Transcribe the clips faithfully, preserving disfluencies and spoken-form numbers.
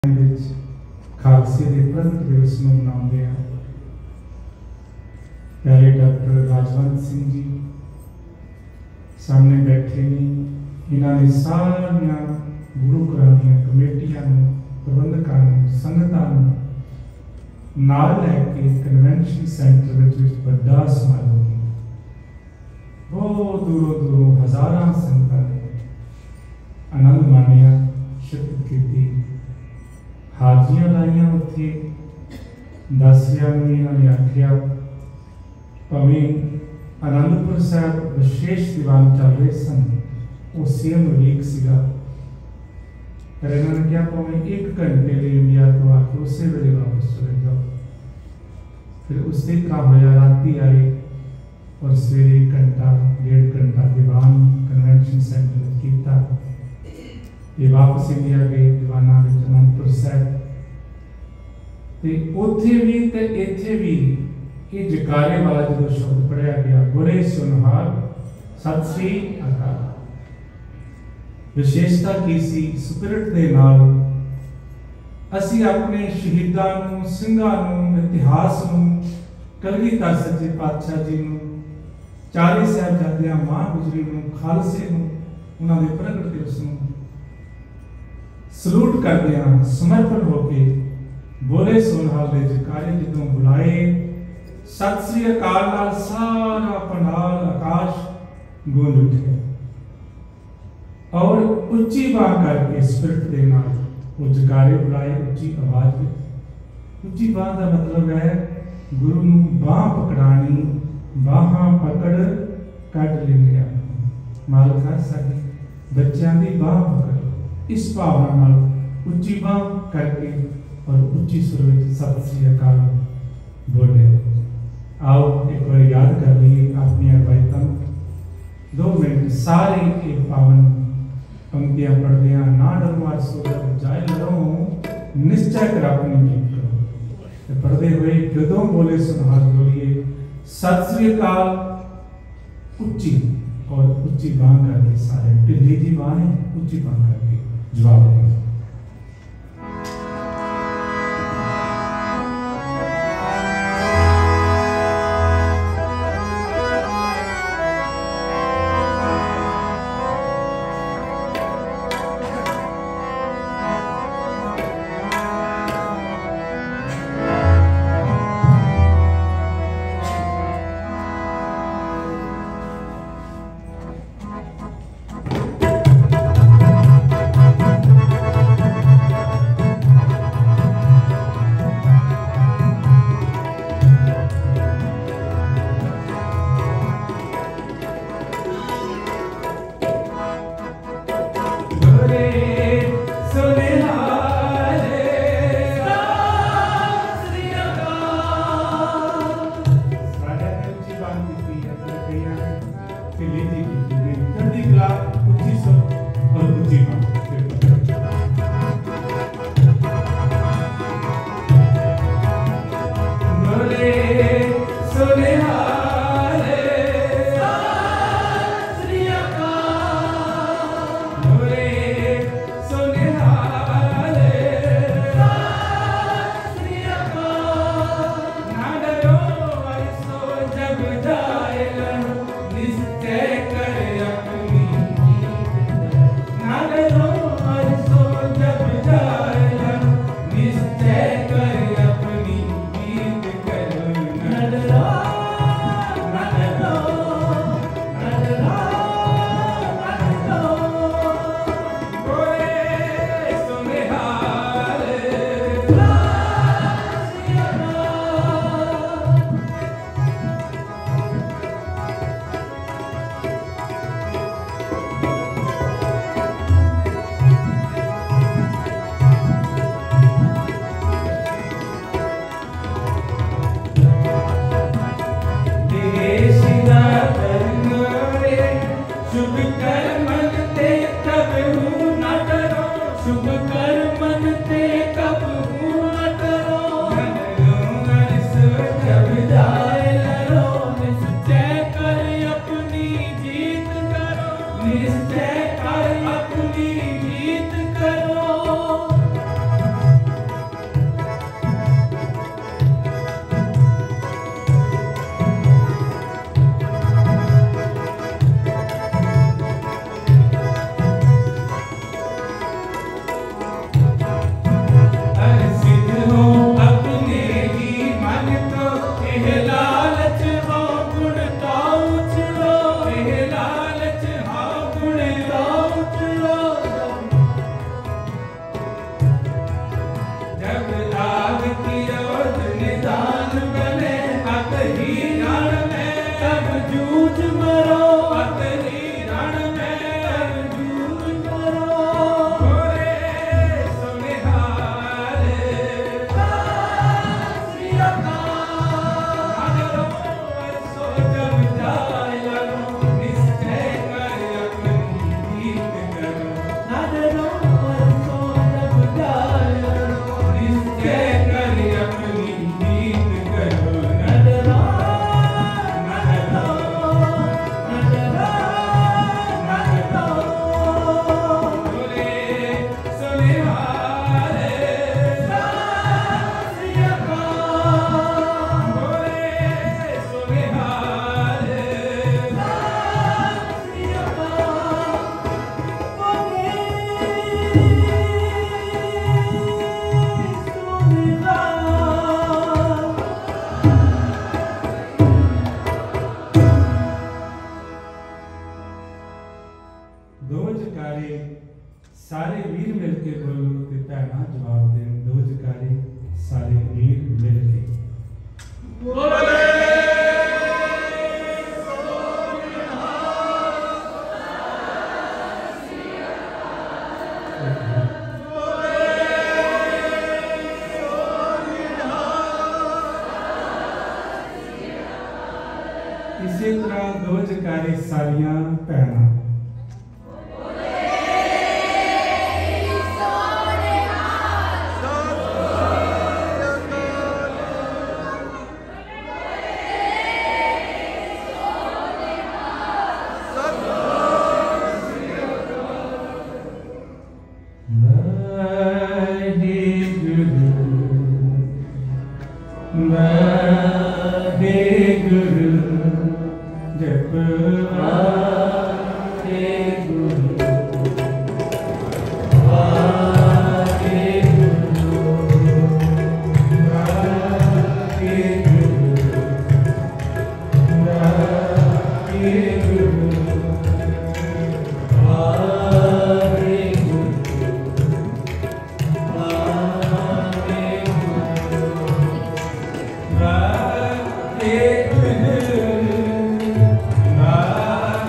खालसे के प्रगट दिवस में मनाते हैं। प्यारे डॉक्टर राजवंत सिंह जी सामने बैठे ने, इन्होंने सारिया गुरु घरां दी कमेटियां प्रबंधकां संगतां नाल लैके कन्वेंशन सेंटर विच बड़ा समारोह किया। बहुत दूरों दूरों हजारां संगतां ने आनंद मानिया, शिरकत की, हाजियां लाइया। उत्थे दासियां ने इन्होंने आख्या भावें आनंदपुर साहब विशेष दीवान चल रहे सन, वो सेम वीक सीगा, पर इन्होंने क्या भावें एक घंटे लिए इंडिया तो आके उस वेले वापस चले जाओ। फिर उस दिन का होया, राती आए और सवेरे एक घंटा डेढ़ घंटा दीवान कन्वेंशन सेंटर में किया। ये वापस इंडिया गए दीवाना में आनंदपुर साहब, ते उथे भी ते इथे भी ये जकारे वाला जो शब्द पढ़िया गया, बुरे सुनहार सत श्री अकाल। विशेषता की सी स्पिरिट दे नाल असी अपने शहीदां नूं, ਸਿੰਘਾਂ नूं, इतिहास नूं, कलगीधर सच्चे पातशाह जी नूं, चारे साहिबजादियां मां गुजरी नूं, खालसे नूं, उन्हां दे प्रगट दिवस नूं सलूट करते हैं। समर्पण होके बोले सोनहाल दे जकारे जदों बुलाए, सत श्री अकाल नाल सारा पंडाल आकाश गूंज उठे और उच्ची बाह करके स्पिरिट दे नाल वो जकारे बुलाए उच्ची आवाज में। उच्ची बाह का मतलब है गुरु नूं बाह पकड़ानी, बाहां पकड़ कट लेंगे। मालका साडी बच्चों की बाह पकड़, इस भावना नाल उच्ची बाह करके और उच्ची सुर में सत श्री अकाल बोले। आओ एक बार याद कर लीजिए अपनी रवायतों, दो मिनट सारे एक पावन पंक्तियां पढ़ते हैं। ना डरो सोदर जाए लड़ो, निश्चय कर अपनी जीत करो। पढ़ते हुए जदों बोले सुनहार बोलिए सत श्री अकाल, उच्ची और उच्ची बाह करके सारे ढिली जी बाह है, उच्ची बाह करके जवाब देंगे। भैणा जवाब देन दो जकारे सारे वीर मिल के। इसी तरह दो जकारे सारियां भैणा। Bye.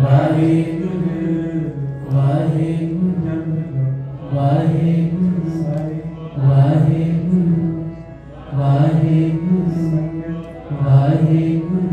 वाहिगुरु वाहिगुरु वाहिगुरु वाहिगुरु वाहिगुरु वाहिगुरु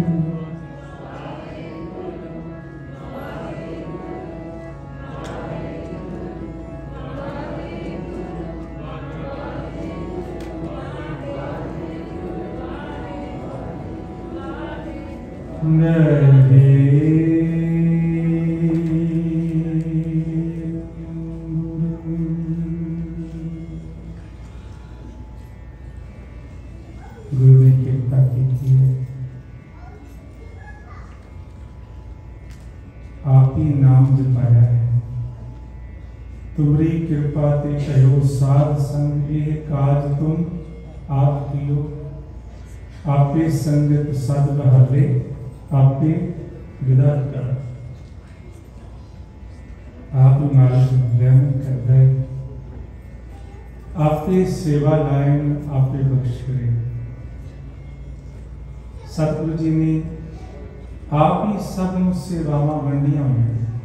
गुरु ने कृपा की है, आप ही नाम जपाया है। तुमरी कृपा ते कहो साध संग, ये काज तुम आप कियो। आपे संगत सद बहाले, आपे विदा कर। आप मालिक रहमत करता है, आपे सेवा लाइन आपे बख्श करे। सतगुरु जी ने आप ही सब सेवावां वंडियां हुई,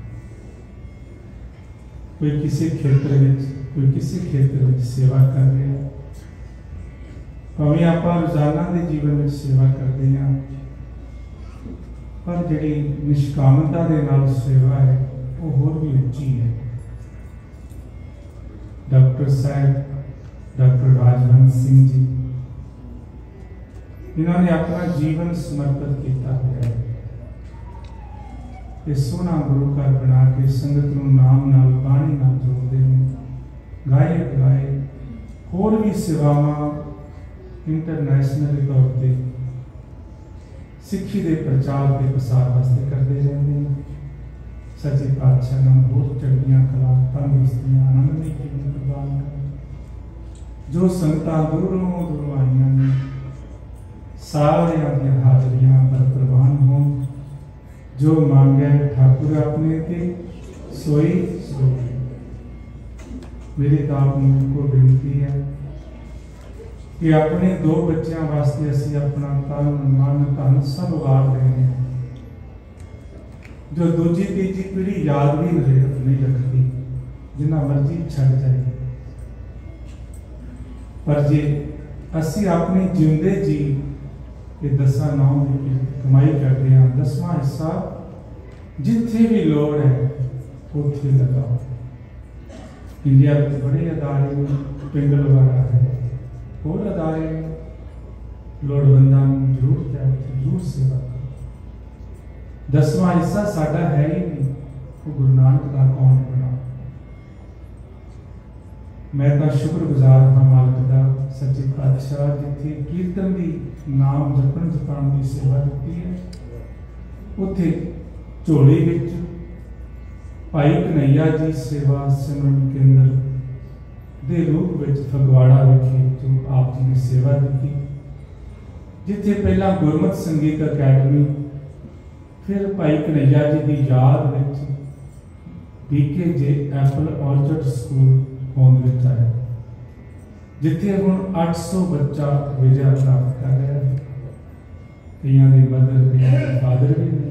कोई किसी खेत्र में, कोई किसी खेत्र में सेवा कर रहे हैं। भावें आप रोजाना के जीवन में सेवा करते हैं, पर जिहड़ी निष्कामता दे नाल सेवा है वो होर भी उच्ची है। डॉक्टर साहब डॉक्टर राजवंत सिंह जी, इन्होंने अपना जीवन समर्पित किया है। ये सोना गुरु घर बना के संगत नूं नाम नाल बाणी नाल जोड़ते हैं। गाए गाए होर भी सेवावां इंटरनेशनल तौर पर सिक्खी के प्रचार के प्रसार वास्ते करते रहते हैं। सच्चे पातशाह नाम बहुत चढ़ियां कला तंदुरुस्तियां आनंद की प्रदान कर। जो संगतां दूरों दूरों आईयां ने, सारियां दी हाजरियां बरप्रवान हों। जो मांगे ठाकुर अपने ते सोई सोई। मेरी तो आपको बेनती है कि अपने दो बच्चों वास्ते असी अपना तन मन धन सब वार देने, जो दूजी तीजी पीढ़ी याद भी नहीं रखती, जिन्ना मर्जी छड़ जाए। पर जे असी अपने जिंदे जी के दसा नौ की कमाई करते हैं, दसवां हिस्सा जिथे भी लोड़ है उथे लगाओ। इंडिया में बड़े अदारे पिंगलवाड़ा है, और अदारे लोड़वंदा जरूरत है, जरूर सेवा करो। दसवां हिस्सा साडा है ही नहीं, वो गुरु नानक का अकाउंट बनाओ। मैं तो शुक्रगुजार हाँ मालिक का, सच्चे पातशाह जिथे कीर्तन की नाम जपन जपान की सेवा दी है, उथे झोली विच भाई कन्हैया जी सेवा सिमरन केंद्र दे रूप विच फगवाड़ा विखे जो आप जी ने सेवा दी, जिथे पहला गुरमत संगीत अकैडमी, फिर भाई कन्हैया जी की याद विच B K apple orchard school होंद विच आया, जिथे हुण आठ सौ बच्चा विद्या प्राप्त कर रहा है। कईयां दे मदर कईयां दे फादर भी नहीं,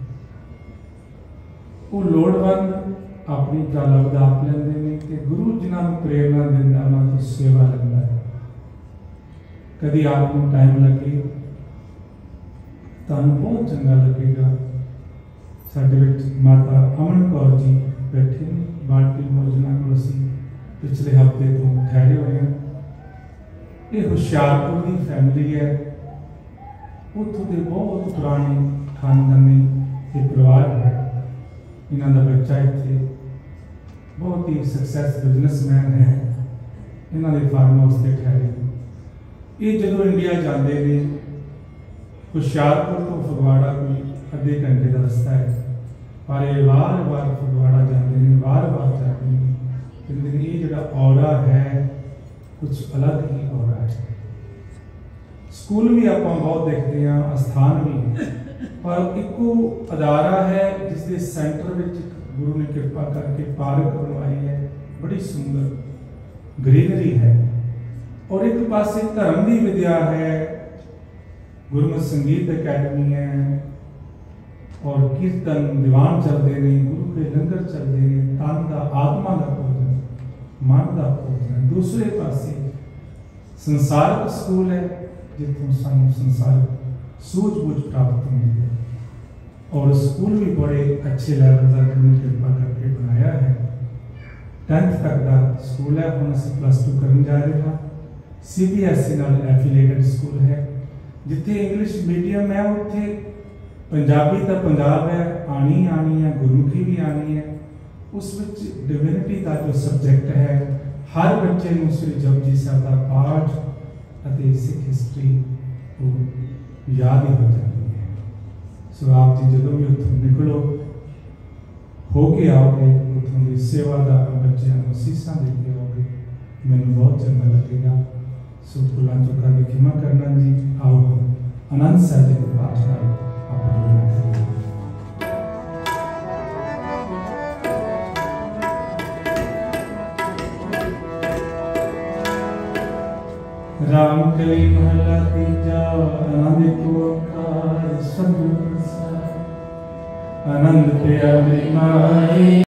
वो लोड़वंद अपनी गल आप लेंदे ने कि गुरु जिन्हां नूं प्रेरणा दिंदा उन्हां तो सेवा लैंदा है। कभी आपको टाइम लगे तुहानूं बहुत चंगा लगेगा। साडे विच माता अमन कौर जी बैठे ने, बाल्टी मोजना को असीं पिछले हफ्ते तो ठहरे हुए हैं। ये हुशियारपुर की फैमिली है, उत्थों के बहुत पुराने खानदानी ये परिवार है। इन्हों का बच्चा इतने बहुत ही सक्सैस बिजनेसमैन है, इन्होंने फार्म हाउस से ठहरे। ये जो इंडिया जाते हैं, हुशियारपुर तो फगवाड़ा कोई अद्धे घंटे का रास्ता है, पर ये बार बार फगवाड़ा जाते हैं, बार बार जाते हैं। कहते ये जो औरा है कुछ अलग ही औरा है। स्कूल भी आप बहुत देखते हैं, स्थान भी, पर एको अदारा है जिसके सेंटर में गुरु ने कृपा करके पार्क बनवाई है, बड़ी सुंदर ग्रीनरी है। और एक पासे धर्म की विद्या है, गुरमत संगीत अकैडमी है, और कीर्तन दीवान चलते हैं, गुरु के लंगर चलते हैं, तन का आत्मा का भोजन, मन का भोजन। दूसरे पासे संसारक स्कूल है जितों सानू संसारक सूझबूझ प्राप्त होती है, और स्कूल भी बड़े अच्छे लेवल का गुरु ने कृपा करके बनाया है। टेंथ तक का स्कूल है, हम अस प्लस टू करने जा रहे हैं। सी बी एस ई नाल एफिलेटेड स्कूल है, जिथे इंग्लिश मीडियम है उत्थे पंजाबी तो पंजाब है, आनी आनी है, गुरमुखी भी आनी है। उस विच डिविनिटी का जो सब्जेक्ट है, हर बच्चे को श्री जपजी साहब का पाठ अते सिख हिस्ट्री को याद ही हो जाती है। सो आप जी जो भी उतों निकलो हो के आओगे, उतों की सेवादार बच्चों को सीसा देते आओगे, मैनू बहुत चंगा लगेगा। सो भुलां चुका की खिमा करना जी। आओ आनंद साहब के पाठ नाल आप जुड़ना करिए। राम कली महला तीजा आनंद को ओंकार सतगुर प्रसाद। आनंद प्यारी माई